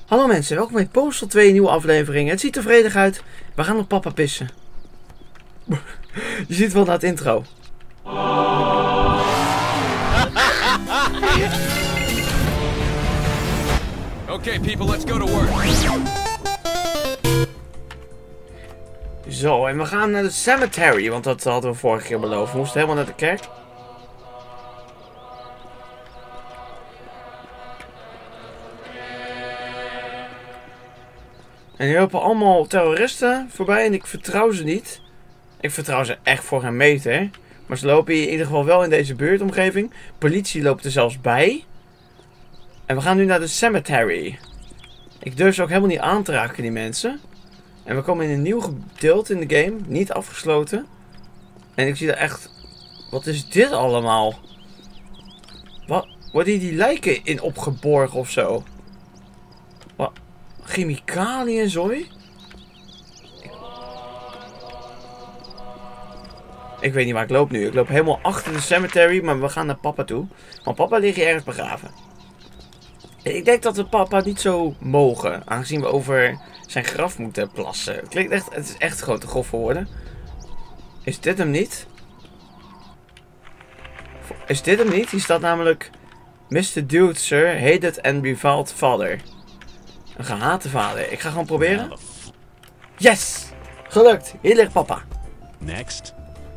Hallo mensen, welkom bij Postal 2 nieuwe aflevering. Het ziet er vredig uit. We gaan op papa pissen. Je ziet wel naar het intro. Okay, people, let's go to work. Zo, en we gaan naar de cemetery, want dat hadden we vorige keer beloofd. We moesten helemaal naar de kerk. En hier lopen allemaal terroristen voorbij en ik vertrouw ze niet. Ik vertrouw ze echt voor geen meter. Maar ze lopen hier in ieder geval wel in deze buurtomgeving. Politie loopt er zelfs bij. En we gaan nu naar de cemetery. Ik durf ze ook helemaal niet aan te raken, die mensen. En we komen in een nieuw gedeelte in de game. Niet afgesloten. En ik zie er echt... Wat is dit allemaal? Wat? Worden hier die lijken in opgeborgen of zo? Wat? Chemicaliën en zooi? Ik weet niet waar ik loop nu. Ik loop helemaal achter de cemetery, maar we gaan naar papa toe. Want papa ligt hier ergens begraven. Ik denk dat we papa niet zo mogen, aangezien we over zijn graf moeten plassen. Het is echt grote grof voor woorden. Is dit hem niet? Is dit hem niet? Hier staat namelijk... Mr. Dude, sir, hated and reviled father. Een gehate vader. Ik ga gewoon proberen. Yes! Gelukt. Hier ligt papa. Next.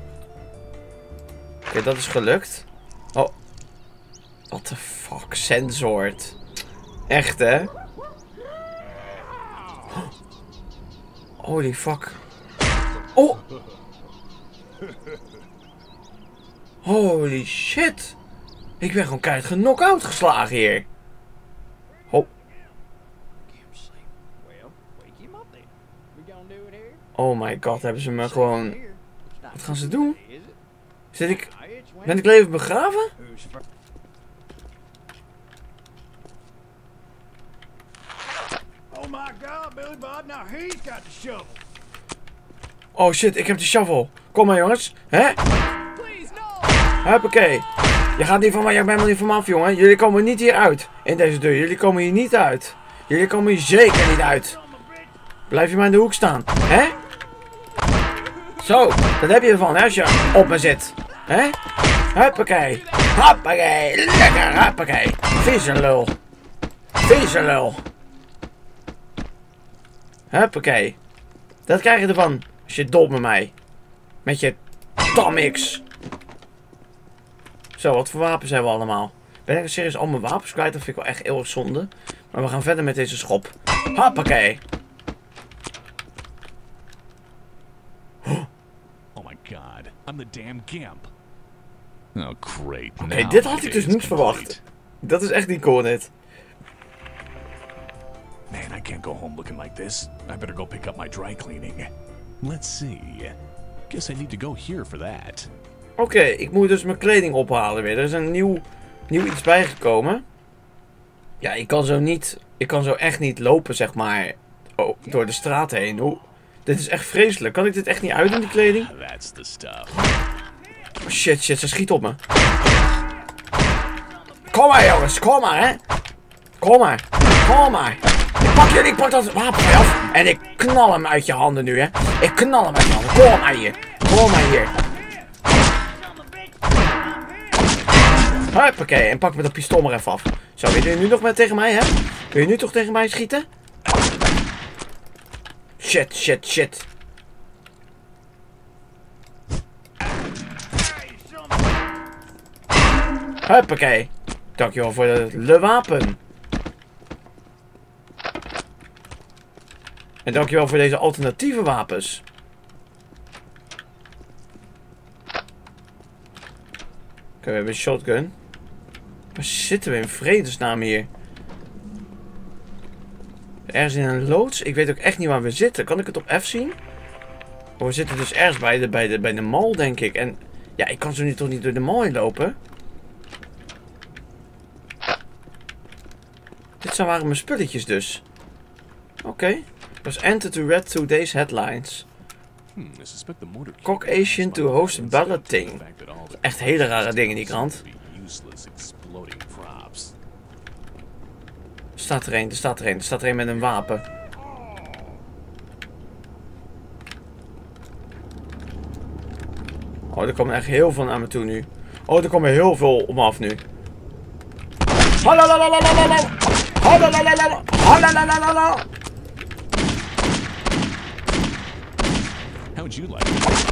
Oké, dat is gelukt. Oh. What the fuck? Sensord. Echt, hè? Holy fuck. Oh! Holy shit! Ik ben gewoon keihard geknock-out geslagen hier. Oh. Oh my god, hebben ze me gewoon... Wat gaan ze doen? Ben ik leven begraven? Oh shit, ik heb de shovel. Kom maar jongens. Hè? Huppakee. Je gaat niet van mij, jij bent er niet van me af, jongen. Jullie komen niet hier uit. In deze deur. Jullie komen hier niet uit. Jullie komen hier zeker niet uit. Blijf je maar in de hoek staan. Hè? Zo, dat heb je ervan, hè, als je op me zit. Hè? Huppakee. Huppakee. Lekker, huppakee. Vieze lul. Vieze lul. Huppakee. Dat krijg je ervan als je dolt met mij. Met je Tamix. Zo, wat voor wapens hebben we allemaal? Ben ik serieus al mijn wapens kwijt? Dat vind ik wel echt heel erg zonde. Maar we gaan verder met deze schop. Hoppakee. Oh my god, I'm the damn gimp. Oh great. Oké, dit had ik dus niet verwacht. Dat is echt niet cool dit. Man, I can't go home looking like this. I better go pick up my dry cleaning. Let's see. Guess I need to go here for that. Oké, ik moet dus mijn kleding ophalen weer. Er is een nieuw iets bijgekomen. Ja, ik kan zo echt niet lopen, zeg maar, door de straat heen. Dit is echt vreselijk. Kan ik dit echt niet uitdoen, die kleding? That's the stuff. Oh, shit, ze schiet op me. Kom maar, jongens, kom maar, hè. Kom maar, kom maar. Ik pak dat wapen van je af en ik knal hem uit je handen nu, hè. Ik knal hem uit je handen. Kom maar hier. Kom maar hier. Huppakee, en pak me dat pistool maar even af. Zo, wil je nu nog maar tegen mij, hè? Wil je nu toch tegen mij schieten? Shit, shit, shit. Huppakee. Dankjewel voor de wapen. En dankjewel voor deze alternatieve wapens. Oké, we hebben een shotgun. Waar zitten we in vredesnaam hier? Ergens in een loods? Ik weet ook echt niet waar we zitten. Kan ik het op F zien? Oh, we zitten dus ergens bij de mall, denk ik. En ja, ik kan zo nu toch niet door de mall heen lopen? Dit waren mijn spulletjes dus. Oké. Was enter to read today's headlines. Caucasian to host balloting. Echt hele rare dingen in die krant. staat er een, er staat er een. Er staat er een met een wapen. Oh, er komen echt heel veel naar me toe nu. Oh, er komen heel veel op me af nu. How would you like it?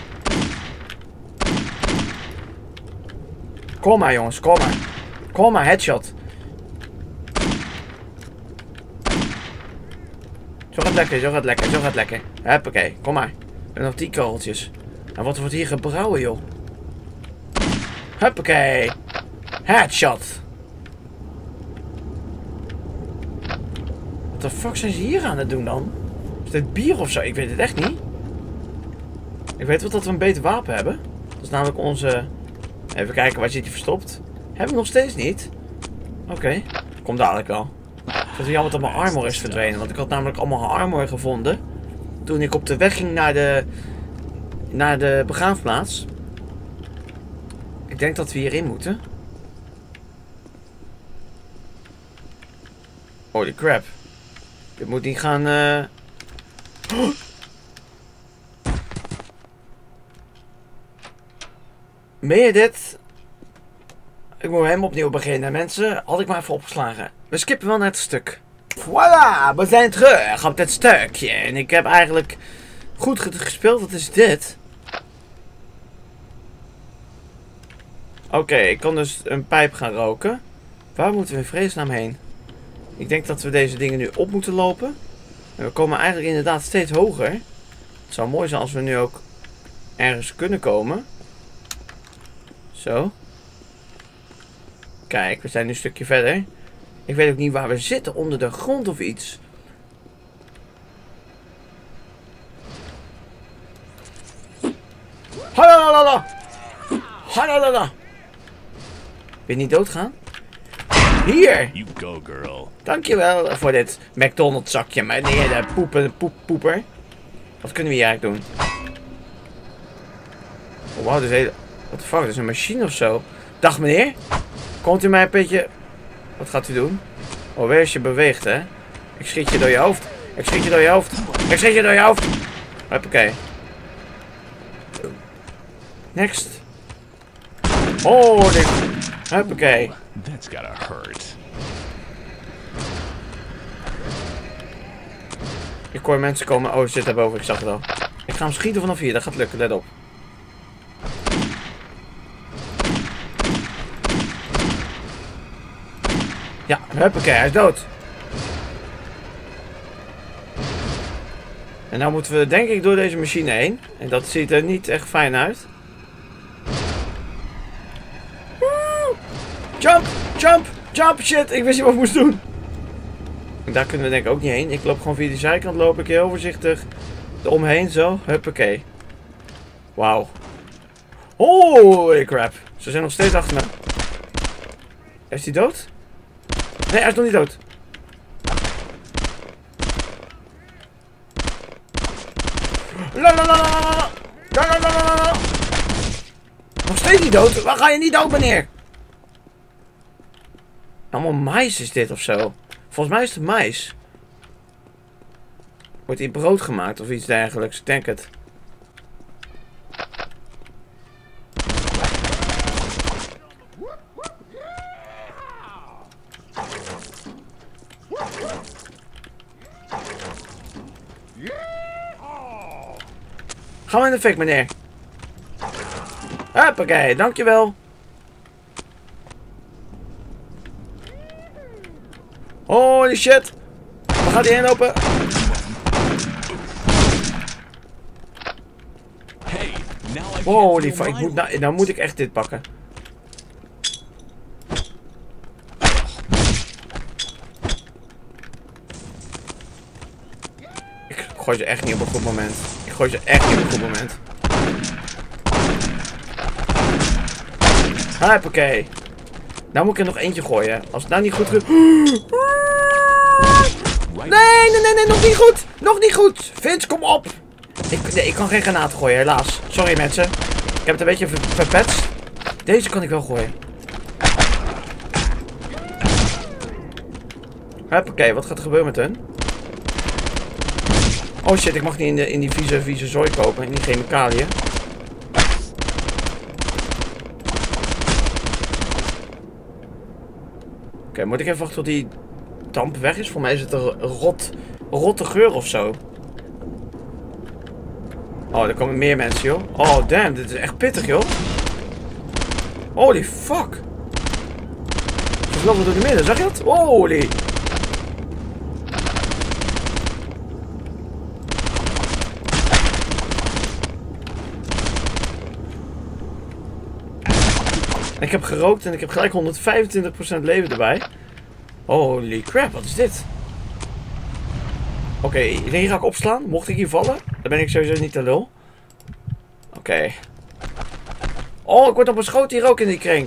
Kom maar jongens, kom maar. Kom maar, headshot. Zo gaat lekker, zo gaat lekker, zo gaat lekker. Huppakee, kom maar. En nog 10 kogeltjes. En wat wordt hier gebrouwen, joh? Huppakee. Headshot. Wat de fuck zijn ze hier aan het doen dan? Is dit bier of zo? Ik weet het echt niet. Ik weet wel dat we een beter wapen hebben. Dat is namelijk onze... Even kijken, waar zit hij verstopt? Hebben we nog steeds niet. Oké, komt dadelijk wel. Het is jammer dat mijn armor is verdwenen. Want ik had namelijk allemaal armor gevonden. Toen ik op de weg ging naar de begraafplaats. Ik denk dat we hierin moeten. Holy crap. Dit moet niet gaan... Oh! Meen je dit? Ik moet hem opnieuw beginnen, mensen. Had ik maar even opgeslagen. We skippen wel naar het stuk. Voilà, we zijn terug op dit stukje. En ik heb eigenlijk goed gespeeld. Wat is dit? Oké, ik kan dus een pijp gaan roken. Waar moeten we in vredesnaam heen? Ik denk dat we deze dingen nu op moeten lopen. En we komen eigenlijk inderdaad steeds hoger. Het zou mooi zijn als we nu ook ergens kunnen komen. Zo. Kijk, we zijn nu een stukje verder. Ik weet ook niet waar we zitten, onder de grond of iets. Halalala! Halalala! Wil je niet doodgaan? Hier! You go, girl. Dankjewel voor dit McDonald's zakje, meneer de poeper. Wat kunnen we hier eigenlijk doen? Oh, wauw, dit is hele... What the fuck, dat is een machine of zo. Dag meneer. Komt u mij een beetje... Wat gaat u doen? Oh, weer als je beweegt, hè. Ik schiet je door je hoofd. Ik schiet je door je hoofd. Ik schiet je door je hoofd. Hoppakee. Next. Oh, dit... Hoppakee. That's gotta hurt. Ik hoor mensen komen. Oh, ze zit daarboven. Ik zag het al. Ik ga hem schieten vanaf hier. Dat gaat lukken. Let op. Ja, huppakee, hij is dood. En nou moeten we denk ik door deze machine heen. En dat ziet er niet echt fijn uit. Woe! Jump, jump, jump, shit. Ik wist niet wat ik moest doen. En daar kunnen we denk ik ook niet heen. Ik loop gewoon via die zijkant, loop ik heel voorzichtig eromheen zo. Huppakee. Wauw. Holy crap. Ze zijn nog steeds achter me. Is hij dood? Nee, hij is nog niet dood. Nog steeds niet dood? Waar ga je niet dood, meneer? Allemaal mais is dit of zo. Volgens mij is het mais. Wordt hier brood gemaakt of iets dergelijks? Ik denk het. Ga maar in de fik, meneer. Hoppakee, dankjewel. Holy shit. Waar gaat hij heen lopen? Hey, now I Holy fuck, nou moet ik echt dit pakken. Ik gooi ze echt niet op een goed moment. Ik gooi ze echt niet op een goed moment. Hoppakee. Nou moet ik er nog eentje gooien. Als het nou niet goed gaat... Nee, nog niet goed. Nog niet goed. Vince, kom op. Ik kan geen granaten gooien, helaas. Sorry mensen. Ik heb het een beetje verpetst. Deze kan ik wel gooien. Huppakee, wat gaat er gebeuren met hun? Oh shit, ik mag niet in die vieze zooi kopen. In die chemicaliën. Oké, moet ik even wachten tot die damp weg is? Voor mij is het een rotte geur of zo. Oh, er komen meer mensen, joh. Oh, damn, dit is echt pittig, joh. Holy fuck. Ze lopen door de midden, zag je dat? Holy. Ik heb gerookt en ik heb gelijk 125% leven erbij. Holy crap, wat is dit? Oké, hier ga ik opslaan. Mocht ik hier vallen, dan ben ik sowieso niet te lul. Oké. Oh, ik word op beschoten hier ook in die kring.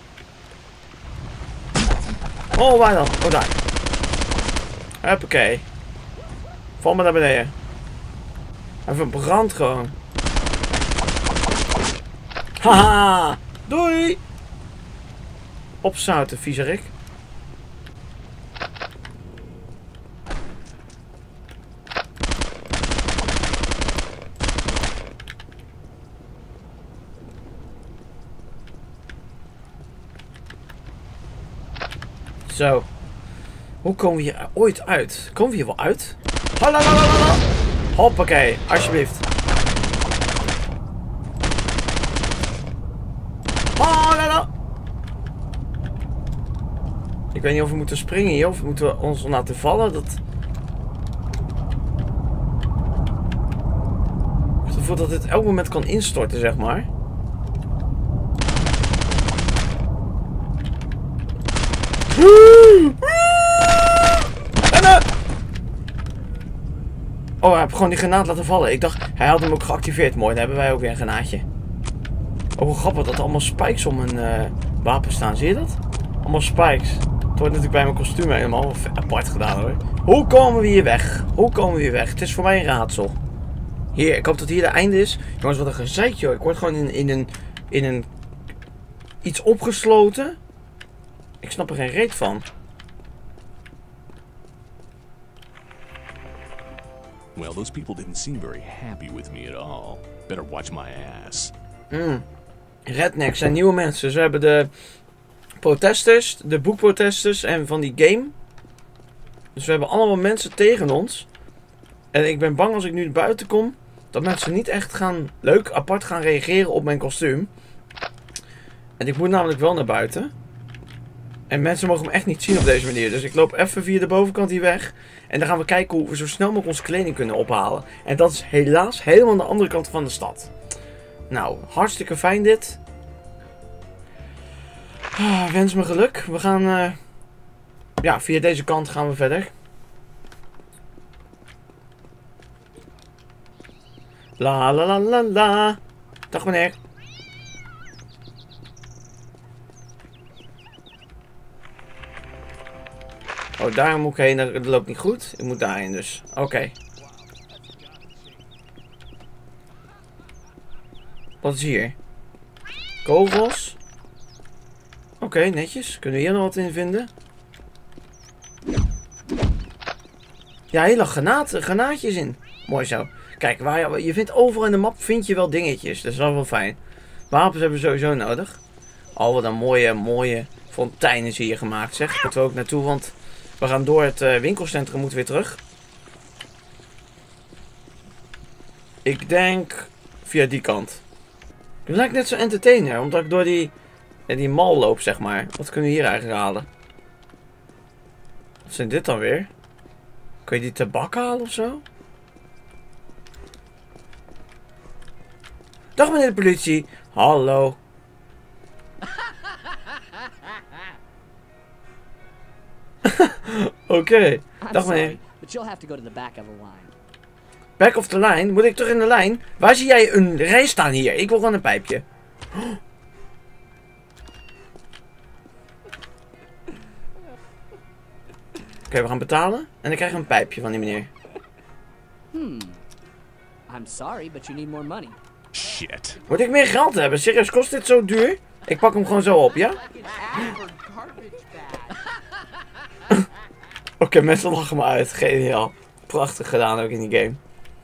Oh, waar dan? Oh, daar. Huppakee. Val maar naar beneden. Even brand gewoon. Haha. Doei. Opzouten, viezerik. Zo. Hoe komen we hier ooit uit? Komen we hier wel uit? Halalalalala. Hoppakee, alsjeblieft. Halala. Ik weet niet of we moeten springen hier of moeten we ons laten vallen. Dat... Ik heb het gevoel dat dit elk moment kan instorten, zeg maar. Oh, hij heeft gewoon die granaat laten vallen. Ik dacht, hij had hem ook geactiveerd. Mooi, dan hebben wij ook weer een granaatje. Oh, hoe grappig dat er allemaal spikes om een wapen staan. Zie je dat? Allemaal spikes. Het wordt natuurlijk bij mijn kostuum helemaal apart gedaan hoor. Hoe komen we hier weg? Hoe komen we hier weg? Het is voor mij een raadsel. Hier, ik hoop dat hier de einde is. Jongens, wat een gezeik joh. Ik word gewoon in een iets opgesloten. Ik snap er geen reet van. Well, those people didn't seem very happy with me at all. Better watch my ass. Rednecks zijn nieuwe mensen. Ze hebben de protesters, de boekprotesters en van die game. Dus we hebben allemaal mensen tegen ons. En ik ben bang als ik nu buiten kom, dat mensen niet echt apart gaan reageren op mijn kostuum. En ik moet namelijk wel naar buiten. En mensen mogen me echt niet zien op deze manier. Dus ik loop even via de bovenkant hier weg. En dan gaan we kijken hoe we zo snel mogelijk onze kleding kunnen ophalen. En dat is helaas helemaal aan de andere kant van de stad. Nou, hartstikke fijn dit. Wens me geluk. We gaan... ja, via deze kant gaan we verder. La la la la la. Dag meneer. Oh, daar moet ik heen. Dat loopt niet goed. Ik moet daarheen dus. Oké. Wat is hier? Kogels. Oké, netjes. Kunnen we hier nog wat in vinden? Ja, hele granaatjes in. Mooi zo. Kijk, je vindt overal in de map vind je wel dingetjes. Dat is wel fijn. Wapens hebben we sowieso nodig. Oh, wat een mooie fontein is hier gemaakt, zeg. Daar moeten we ook naartoe, want we gaan door het winkelcentrum, moeten weer terug. Ik denk via die kant. Het lijkt net zo entertainer, omdat ik door die mall loop, zeg maar. Wat kunnen we hier eigenlijk halen? Wat zijn dit dan weer? Kun je die tabak halen of zo? Dag meneer de politie. Hallo. Oké. Dag meneer. But you'll have to go to the back of the line. Back of the line? Moet ik terug in de lijn? Waar zie jij een rij staan hier? Ik wil gewoon een pijpje. Oké, we gaan betalen. En dan krijg ik een pijpje van die meneer. I'm sorry, but you need more money. Shit. Moet ik meer geld hebben? Serieus, kost dit zo duur? Ik pak hem gewoon zo op, ja? Oké, mensen lachen me uit. Geniaal. Prachtig gedaan ook in die game.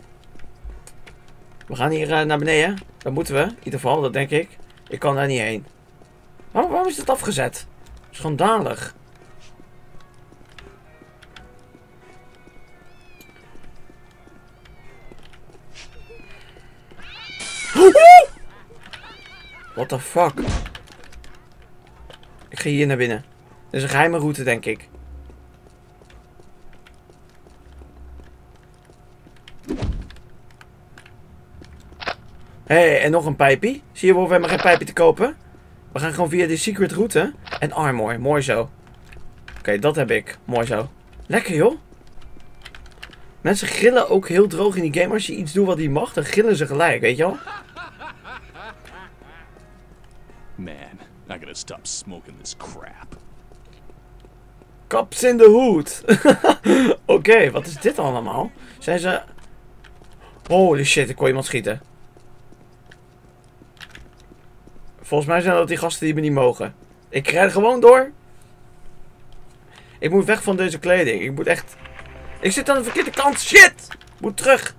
We gaan hier naar beneden. Dat moeten we. In ieder geval, dat denk ik. Ik kan daar niet heen. Waarom is dat afgezet? Dat is schandalig. What the fuck? Ik ga hier naar binnen. Dit is een geheime route, denk ik. Hé, en nog een pijpje. Zie je, we hoeven helemaal geen pijpje te kopen. We gaan gewoon via de secret route. En armor, mooi zo. Oké, dat heb ik. Mooi zo. Lekker, joh. Mensen gillen ook heel droog in die game. Als je iets doet wat niet mag, dan gillen ze gelijk, weet je wel? Man, I gotta stop smoking this crap. Kaps in de hoed. Oké, wat is dit allemaal? Zijn ze... Holy shit, ik kon iemand schieten. Volgens mij zijn dat die gasten die me niet mogen. Ik ren gewoon door. Ik moet weg van deze kleding. Ik moet echt... Ik zit aan de verkeerde kant. Shit! Ik moet terug.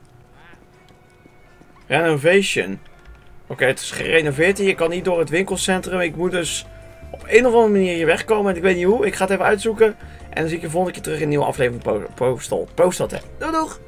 Renovation. Oké, het is gerenoveerd hier. Je kan niet door het winkelcentrum. Ik moet dus op een of andere manier hier wegkomen. En ik weet niet hoe. Ik ga het even uitzoeken. En dan zie ik je volgende keer terug in een nieuwe aflevering Postal. Doei doeg!